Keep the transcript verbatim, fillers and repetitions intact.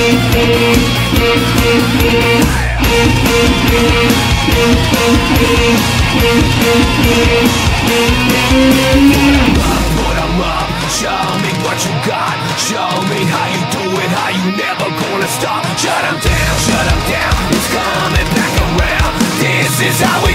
Put 'em up, show me what you got. Show me how you do it, how you never gonna stop. Shut 'em down, shut 'em down, it's coming back around. This is how we